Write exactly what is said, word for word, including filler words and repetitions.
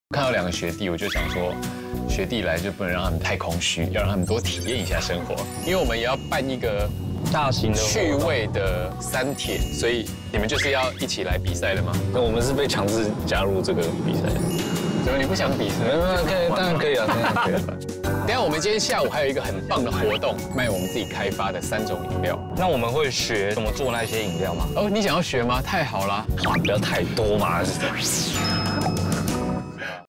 看到两个学弟，我就想说，学弟来就不能让他们太空虚，要让他们多体验一下生活。因为我们也要办一个大型的趣味的三铁，所以你们就是要一起来比赛的吗？ 那我们是被强制加入这个比赛。 怎么你不想比赛？ 可以，当然可以啊，当然可以。 等下我们今天下午还有一个很棒的活动，卖我们自己开发的三种饮料。 那我们会学怎么做那些饮料吗？ 哦，你想要学吗？太好了， 话不要太多嘛。